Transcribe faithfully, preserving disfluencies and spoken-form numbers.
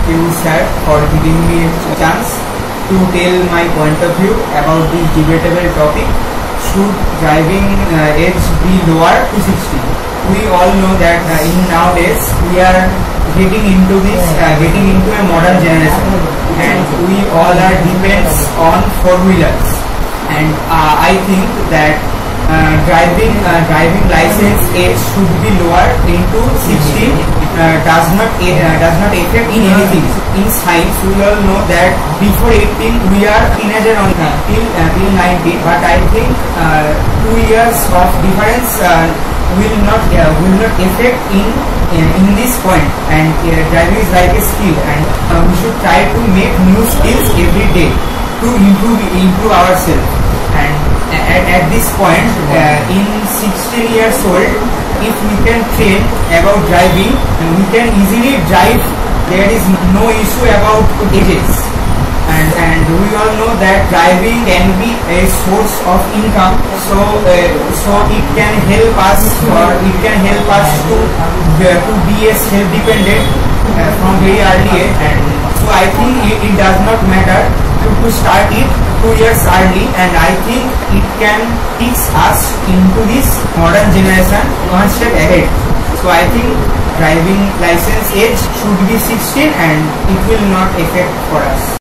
you, sir, for giving me a chance to tell my point of view about this debatable topic. Should driving uh, age be lower to sixty? We all know that uh, in nowadays we are getting into this, uh, getting into a modern generation, and we all are depends on four wheelers. And uh, I think that uh, driving uh, driving license age should be lower into sixteen. Uh, does not uh, does not affect in anything. In science, we all know that before eighteen we are teenager on uh, till uh, till nineteen. But I think uh, two years of difference uh, will not uh, will not affect in uh, in this point. And uh, driving is like a skill, and uh, we should try to make new skills every day to improve improve ourselves. And at, at this point, uh, in sixteen years old, if we can train about driving, we can easily drive. There is no issue about ages, and and we all know that driving can be a source of income. So uh, so it can help us, or it can help us to uh, to be a self-dependent uh, from very early age. And so I think it, it does not matter to, to start it two years early, and I think it can teach us into this modern generation one step ahead. So I think driving license age should be sixteen, and it will not affect for us.